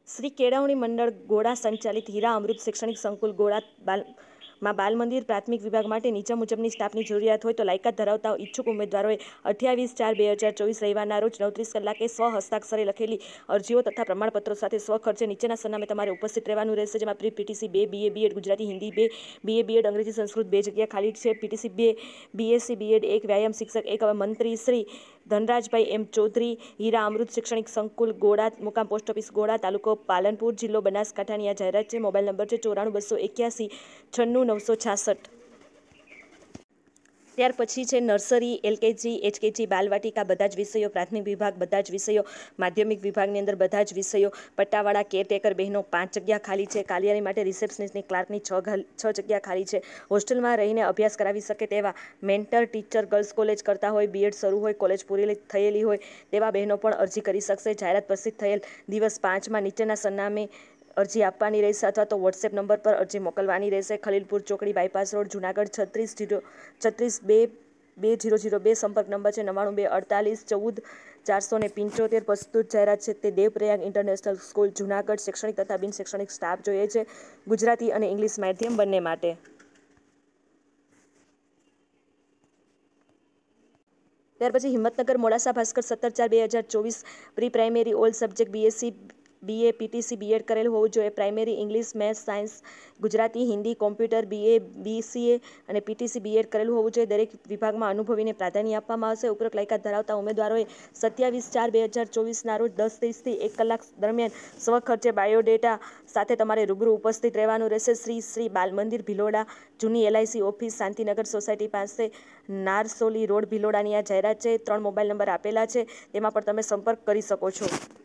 શ્રી કેળવણી મંડળ ગોળા સંચાલિત હીરા અમૃત શૈક્ષણિક સંકુલ ગોળા બાલ મંદિર પ્રાથમિક વિભાગ માટે નીચે મુજબની સ્ટાફની જરૂરિયાત હોય તો લાયકાત ધરાવતા ઈચ્છુક ઉમેદવારોએ 28/4/2024 રવિવારના રોજ 9:30 કલાકે સ્વ હસ્તાક્ષરે લખેલી અરજીઓ તથા પ્રમાણપત્રો સાથે સ્વખર્ચે નીચેના સરનામે તમારે ઉપસ્થિત રહેવાનું રહેશે, જેમાં pre PTC 2 BA B.Ed Gujarati Hindi 2 BA B.Ed અંગ્રેજી સંસ્કૃત 2 જગ્યા ખાલી છે, પીટીસી 2 BSc B.Ed 1 વ્યાયામ શિક્ષક 1 મંત્રી શ્રી ધનરાજભાઈ એમ ચૌધરી, હીરા અમૃત શૈક્ષણિક સંકુલ ગોળા, મુકામ પોસ્ટ ઓફિસ ગોળા, તાલુકો પાલનપુર, જિલ્લો બનાસકાંઠાની આ જાહેરાત છે. મોબાઈલ નંબર છે 94 281 96 966. ત્યાર પછી છે નર્સરી, LKG, HKG, બાલવાટિકા બધા જ વિષયો, પ્રાથમિક વિભાગ બધા જ વિષયો, માધ્યમિક વિભાગની અંદર બધા જ વિષયો, પટ્ટાવાળા કેરટેકર બહેનો 5 જગ્યા ખાલી છે, કાલિયાની માટે રિસેપ્શનિસ્ટની ક્લાર્કની 6 જગ્યા ખાલી છે. હોસ્ટેલમાં રહીને અભ્યાસ કરાવી શકે તેવા મેન્ટર ટીચર, ગર્લ્સ કોલેજ કરતા હોય, B.Ed શરૂ હોય, કોલેજ પૂરી થયેલી હોય તેવા બહેનો પણ અરજી કરી શકશે. જાહેરાત પ્રસિદ્ધ થયેલ દિવસ 5માં નીચેના સરનામે અરજી આપવાની રહેશે અથવા તો વોટ્સએપ નંબર પર અરજી મોકલવાની રહેશે. ખલીલપુર ચોકડી, બાયપાસ રોડ, જુનાગઢ 36 સંપર્ક નંબર છે 92 248 14 475. પ્રસ્તુત જાહેરાત છે તે દેવપ્રયાગ ઇન્ટરનેશનલ સ્કૂલ જુનાગઢ શૈક્ષણિક તથા બિન શૈક્ષણિક સ્ટાફ જોઈએ છે, ગુજરાતી અને ઇંગ્લિશ માધ્યમ બંને માટે. ત્યાર પછી Himmatnagar Modasa Bhaskar 17/4/2024 pre primary all subject BSc BA PTC B.Ed કરેલ હોવું જોઈએ. Primary English, maths, science, Gujarati, Hindi, computer BA BCA અને PTC B.Ed કરેલું હોવું જોઈએ. દરેક વિભાગમાં અનુભવીને પ્રાધાન્ય આપવામાં આવશે. ઉપરોક્ત લાયકાત ધરાવતા ઉમેદવારોએ 27/4/2024ના રોજ 10:30 થી 1 કલાક દરમિયાન સ્વખર્ચે બાયોડેટા સાથે તમારે રૂબરૂ ઉપસ્થિત રહેવાનું રહેશે. શ્રી બાલ મંદિર ભિલોડા, જૂની LIC ઓફિસ, શાંતિનગર સોસાયટી પાસે, નારસોલી રોડ, ભિલોડાની આ જાહેરાત છે. 3 મોબાઈલ નંબર આપેલા છે, તેમાં પણ તમે સંપર્ક કરી શકો છો.